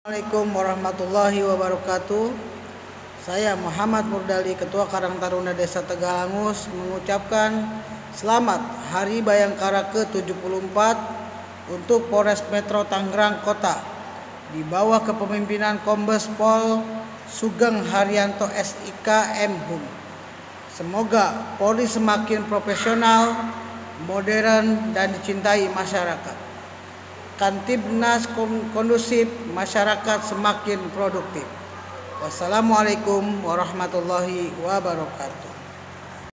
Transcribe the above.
Assalamualaikum warahmatullahi wabarakatuh. Saya Muhammad Murdali, Ketua Karang Taruna Desa Tegalangus, mengucapkan selamat Hari Bayangkara ke-74 untuk Polres Metro Tangerang Kota di bawah kepemimpinan Kombes Pol Sugeng Haryanto SIK M.Hum. Semoga Polri semakin profesional, modern, dan dicintai masyarakat. Kantibnas kondusif, masyarakat semakin produktif. Wassalamualaikum warahmatullahi wabarakatuh.